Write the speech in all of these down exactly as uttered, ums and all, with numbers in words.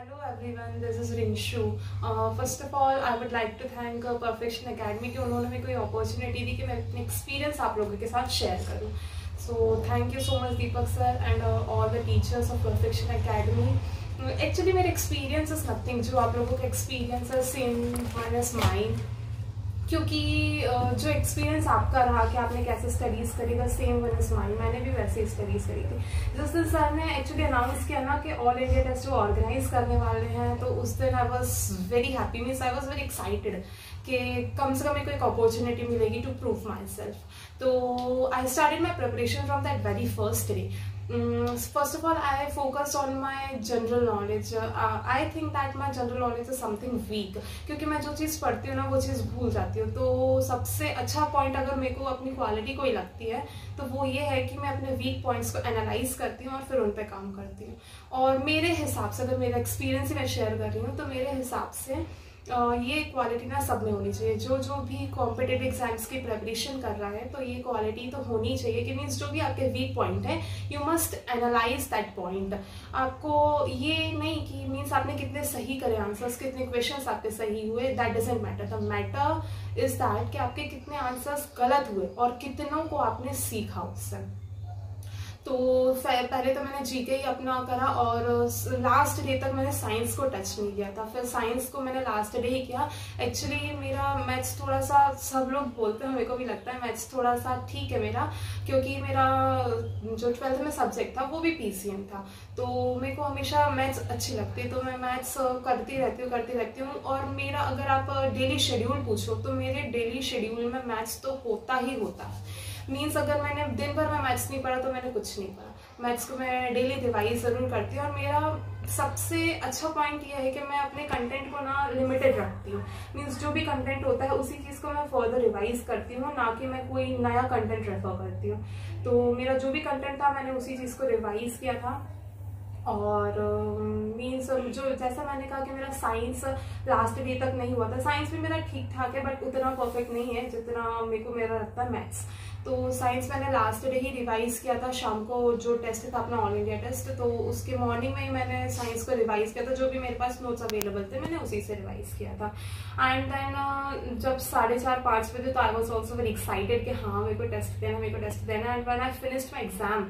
Hello everyone, this is Rinshu. Uh, first of all, I would like to thank uh, Perfection Academy कि उन्होंने मेरे को ये opportunity दी कि मैं अपने एक्सपीरियंस आप लोगों के साथ शेयर करूँ. So thank you so much Deepak sir and uh, all the teachers of Perfection Academy. Actually मेरे experience is nothing. जो आप लोगों का experience है same one as mine. क्योंकि जो एक्सपीरियंस आपका रहा कि आपने कैसे स्टडीज़ करी था सेम वन इज माइन. मैंने भी वैसे ही स्टडीज़ करी थी. जिस दिन सर ने एक्चुअली अनाउंस किया ना कि ऑल इंडिया टेस्ट वो ऑर्गेनाइज करने वाले हैं, तो उस दिन I was very happy. Means I was very excited कि कम से कम मेरे को एक अपॉर्चुनिटी मिलेगी टू प्रूव माई सेल्फ. तो I started my preparation from that very first day. First of all, I focused on my general knowledge. Uh, I think that my general knowledge is something weak, क्योंकि मैं जो चीज़ पढ़ती हूँ ना वो चीज़ भूल जाती हूँ. तो सबसे अच्छा पॉइंट अगर मेरे को अपनी क्वालिटी कोई लगती है तो वो ये है कि मैं अपने वीक पॉइंट्स को एनालाइज करती हूँ और फिर उन पे काम करती हूँ. और मेरे हिसाब से, अगर मेरा एक्सपीरियंस ही मैं शेयर कर रही हूँ, तो मेरे हिसाब से Uh, ये क्वालिटी ना सब में होनी चाहिए. जो जो भी कॉम्पिटिटिव एग्जाम्स की प्रिपरेशन कर रहा है तो ये क्वालिटी तो होनी चाहिए कि मीन्स जो भी आपके वीक पॉइंट है you must analyse that point. आपको ये नहीं कि मीन्स आपने कितने सही करे आंसर्स, कितने क्वेश्चंस आपके सही हुए, that doesn't matter. The matter is that कि आपके कितने आंसर्स गलत हुए और कितनों को आपने सीखा उससे. तो पहले तो मैंने जीके ही अपना करा और लास्ट डे तक मैंने साइंस को टच नहीं किया था. फिर साइंस को मैंने लास्ट डे ही किया. एक्चुअली मेरा मैथ्स थोड़ा सा, सब लोग बोलते हैं, मेरे को भी लगता है मैथ्स थोड़ा सा ठीक है मेरा, क्योंकि मेरा जो ट्वेल्थ में सब्जेक्ट था वो भी पीसीएम था. तो मेरे को हमेशा मैथ्स अच्छी लगती है, तो मैं मैथ्स करती रहती हूँ करती रहती हूँ और मेरा अगर आप डेली शेड्यूल पूछो तो मेरे डेली शेड्यूल में मैथ्स तो होता ही होता है. मीन्स अगर मैंने दिन भर में मैथ्स नहीं पढ़ा तो मैंने कुछ नहीं पढ़ा. मैथ्स को मैं डेली रिवाइज ज़रूर करती हूँ. और मेरा सबसे अच्छा पॉइंट ये है कि मैं अपने कंटेंट को ना लिमिटेड रखती हूँ. मीन्स जो भी कंटेंट होता है उसी चीज़ को मैं फर्दर रिवाइज करती हूँ, ना कि मैं कोई नया कंटेंट रेफर करती हूँ. तो मेरा जो भी कंटेंट था मैंने उसी चीज़ को रिवाइज किया था. और मीन्स uh, जो जैसा मैंने कहा कि मेरा साइंस लास्ट डे तक नहीं हुआ था. साइंस भी मेरा ठीक ठाक है बट उतना परफेक्ट नहीं है जितना मेरे को मेरा लगता है मैथ्स. तो साइंस मैंने लास्ट डे ही रिवाइज किया था. शाम को जो टेस्ट था अपना ऑल इंडिया टेस्ट, तो उसके मॉर्निंग में ही मैंने साइंस को रिवाइज किया था. जो भी मेरे पास नोट्स अवेलेबल थे मैंने उसी से रिवाइज किया था. एंड देन uh, जब साढ़े चार पाँच बजे तो I was also very excited कि हाँ मेरे को टेस्ट देना मेरे को टेस्ट देना. And when I finished my exam,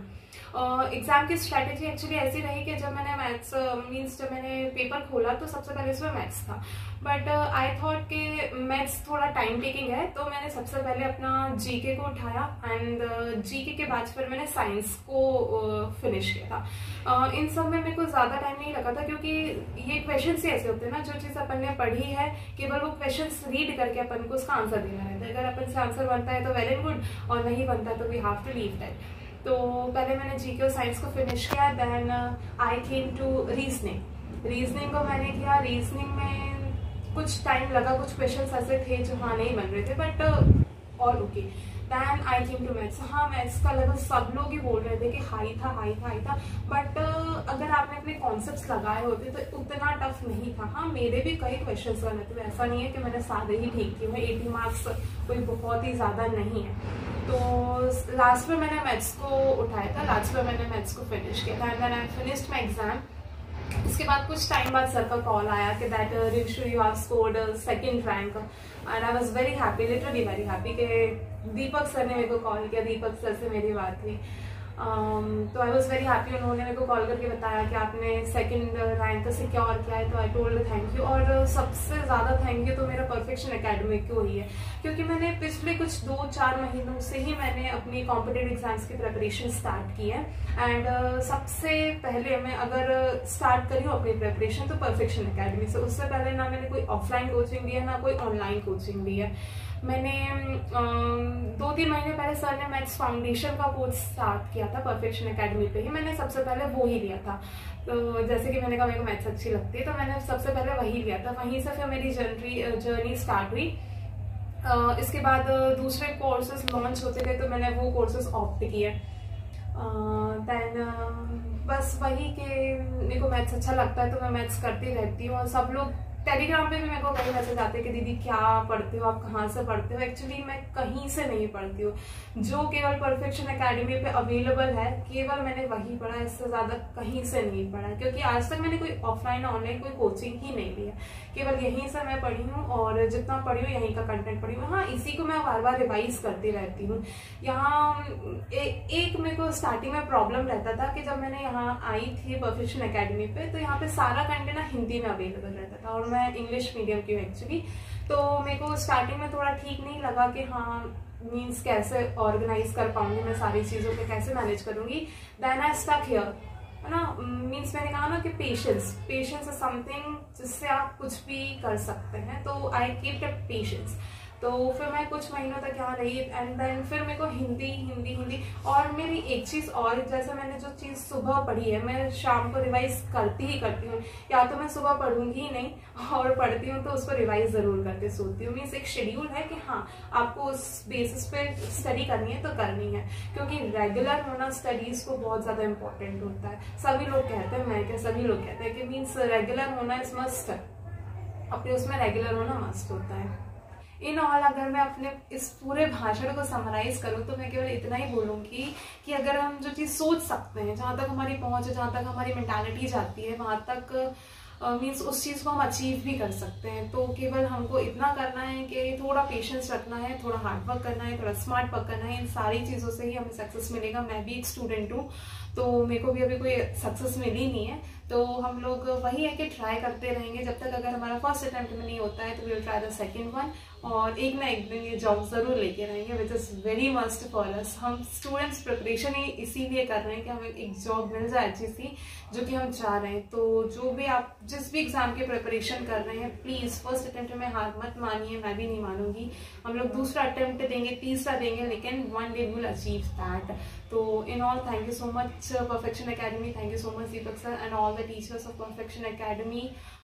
exam की स्ट्रैटेजी एक्चुअली ऐसी रही कि जब मैंने मैथ्स मीन्स जब मैंने पेपर खोला तो सबसे पहले इसमें मैथ्स था. बट आई थॉट कि मैथ्स थोड़ा टाइम टेकिंग है, तो मैंने सबसे पहले अपना जीके को उठाया एंड जीके के बाद फिर मैंने साइंस को फिनिश किया था. uh, इन सब में मेरे को ज़्यादा टाइम नहीं लगा था, क्योंकि ये क्वेश्चन ही ऐसे होते हैं ना, जो चीज़ अपन ने पढ़ी है केवल वो क्वेश्चन रीड करके अपन को उसका आंसर देना रहता है. अगर अपन से आंसर बनता है तो वेल एंड गुड, और नहीं बनता है तो we have to leave that. तो पहले मैंने जीके और साइंस को फिनिश किया. Then I came to reasoning. Reasoning को मैंने किया. रीजनिंग में कुछ टाइम लगा, कुछ क्वेश्चंस ऐसे थे जो हाँ नहीं बन रहे थे बट और okay. Then I came to maths. हाँ मैथ्स का लगभग सब लोग ही बोल रहे थे कि हाई था हाई था हाई था बट uh, अगर आपने अपने कॉन्सेप्ट्स लगाए होते तो उतना टफ नहीं था. हाँ मेरे भी कई क्वेश्चंस बने थे, ऐसा नहीं है कि मैंने सारे ही ठीक किए. मैं एटी मार्क्स कोई बहुत ही ज़्यादा नहीं है. तो लास्ट में मैंने मैथ्स को उठाया था. लास्ट में मैंने मैथ्स को फिनिश किया था. And then I finished my exam. उसके बाद कुछ टाइम बाद सर का कॉल आया कि that Rinshu you have scored second rank. And I was very happy, literally very happy कि दीपक सर ने मेरे को कॉल किया. दीपक सर से मेरी बात हुई. Um, तो आई वॉज वेरी हैप्पी. उन्होंने मेरे को कॉल करके बताया कि आपने सेकंड रैंक सिक्योर किया है. तो आई टोल्ड थैंक यू. और सबसे ज़्यादा थैंक यू तो मेरा परफेक्शन एकेडमी को ही है, क्योंकि मैंने पिछले कुछ दो चार महीनों से ही मैंने अपनी कॉम्पिटिटिव एग्जाम्स की प्रिपरेशन स्टार्ट की है. एंड uh, सबसे पहले मैं अगर स्टार्ट करी हूँ अपनी प्रिपरेशन तो परफेक्शन एकेडमी से. उससे पहले ना मैंने कोई ऑफलाइन कोचिंग दी है ना कोई ऑनलाइन कोचिंग दी है. मैंने दो तीन महीने पहले सर ने मैथ्स फाउंडेशन का कोर्स स्टार्ट किया था परफेक्शन एकेडमी पे ही. मैंने सबसे पहले वो ही लिया था. तो जैसे कि मैंने कहा मेरे को मैथ्स अच्छी लगती है तो मैंने सबसे पहले वही लिया था. वहीं से फिर मेरी जर्नी जर्नी स्टार्ट हुई. uh, इसके बाद दूसरे कोर्सेज लॉन्च होते गए तो मैंने वो कोर्सेज ऑप्ट किए. देन uh, uh, बस वही कि मेरे को मैथ्स अच्छा लगता है तो मैं मैथ्स करती रहती हूँ. और सब लोग टेलीग्राम पे भी मेरे को कई मैसेज आते हैं कि दीदी क्या पढ़ते हो, आप कहाँ से पढ़ते हो। एक्चुअली मैं कहीं से नहीं पढ़ती हूँ, जो केवल परफेक्शन एकेडमी पे अवेलेबल है केवल मैंने वही पढ़ा, इससे ज्यादा कहीं से नहीं पढ़ा, क्योंकि आज तक मैंने कोई ऑफलाइन ऑनलाइन कोई कोचिंग ही नहीं लिया, केवल यहीं से मैं पढ़ी हूँ और जितना पढ़ी हूँ यहीं का कंटेंट पढ़ी हूँ। हाँ, इसी को मैं बार बार रिवाइज करती रहती हूँ। यहाँ ए, एक मेरे को स्टार्टिंग में प्रॉब्लम रहता था कि जब मैंने यहाँ आई थी परफेक्शन एकेडमी पे, तो यहाँ पे सारा कंटेंट ना हिंदी में अवेलेबल रहता था और मैं इंग्लिश मीडियम की हूँ एक्चुअली, तो मेरे को स्टार्टिंग में थोड़ा ठीक नहीं लगा कि हाँ मीन्स कैसे ऑर्गेनाइज कर पाऊंगी मैं सारी चीजों को, कैसे मैनेज करूंगी। देन आई स्टक हियर, है ना। मीन्स मैंने कहा ना कि पेशेंस पेशेंस इज समथिंग जिससे आप कुछ भी कर सकते हैं, तो आई कीप दैट पेशेंस। तो फिर मैं कुछ महीनों तक यहाँ रही एंड देन फिर मेरे को हिंदी हिंदी हिंदी और मेरी एक चीज और, जैसे मैंने जो चीज सुबह पढ़ी है मैं शाम को रिवाइज करती ही करती हूँ, या तो मैं सुबह पढ़ूंगी ही नहीं और पढ़ती हूँ तो उसको रिवाइज जरूर करके सोती हूँ। मीन्स एक शेड्यूल है कि हाँ आपको उस बेसिस पे स्टडी करनी है तो करनी है, क्योंकि रेगुलर होना स्टडीज को बहुत ज्यादा इंपॉर्टेंट होता है। सभी लोग कहते हैं, मैं क्या सभी लोग कहते हैं कि मीन्स रेगुलर होना इज मस्ट, अपने उसमें रेगुलर होना मस्ट होता है। इन ऑल अगर मैं अपने इस पूरे भाषण को समराइज करूं तो मैं केवल इतना ही बोलूंगी कि अगर हम जो चीज सोच सकते हैं, जहां तक हमारी पहुंच है, जहां तक हमारी मेंटालिटी जाती है, वहां तक मीन्स uh, उस चीज को हम अचीव भी कर सकते हैं। तो केवल हमको इतना करना है कि थोड़ा पेशेंस रखना है, थोड़ा हार्डवर्क करना है, थोड़ा स्मार्ट वर्क करना है। इन सारी चीजों से ही हमें सक्सेस मिलेगा। मैं भी एक स्टूडेंट हूँ तो मेरे को भी अभी कोई सक्सेस मिली नहीं है, तो हम लोग वही है कि ट्राई करते रहेंगे जब तक अगर हमारा फर्स्ट अटेम्प्ट में नहीं होता है तो we will try the second one, और एक ना एक दिन ये जॉब जरूर लेके रहेंगे which is very must for us. हम स्टूडेंट्स प्रिपरेशन ही इसीलिए कर रहे हैं कि हमें एक जॉब मिल जाए अच्छी सी जो कि हम चाह रहे हैं। तो जो भी आप जिस भी एग्जाम की प्रिपरेशन कर रहे हैं प्लीज फर्स्ट अटेम्प्ट में हार मत मानिए, मैं भी नहीं मानूंगी। हम लोग दूसरा अटेम्प्ट देंगे, तीसरा देंगे, लेकिन one day we will achieve that. तो in all thank you so much Perfection Academy, thank you so much Deepak sir and all the teachers of Perfection academy